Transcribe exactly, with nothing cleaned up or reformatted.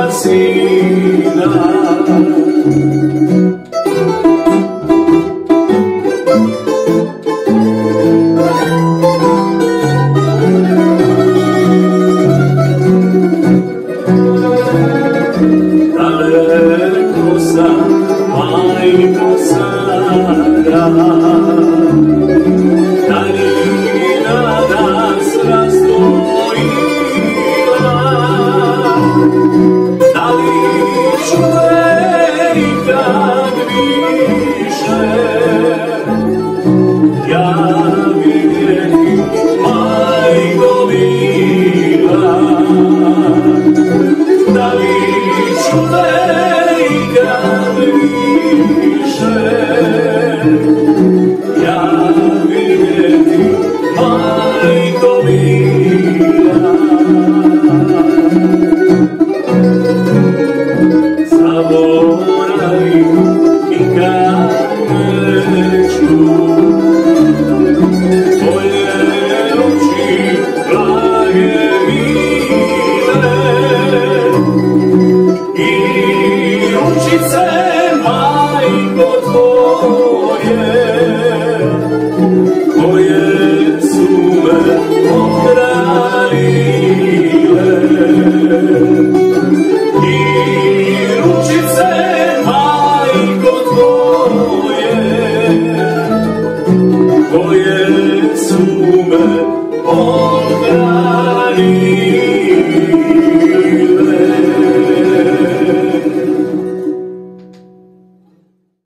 sina. Daleko sam, majko sada, danina nas razdvojila. Da li ću te ikad više ja vidjeti, majko mila? Da li ću te ikad više ja vidjeti, majko mila? Zaboravi nikad neću tvoje oči blage mile i ručice, majko, tvoje koje su me ohranile. I ručice, majko, tvoje koje su me ohranile.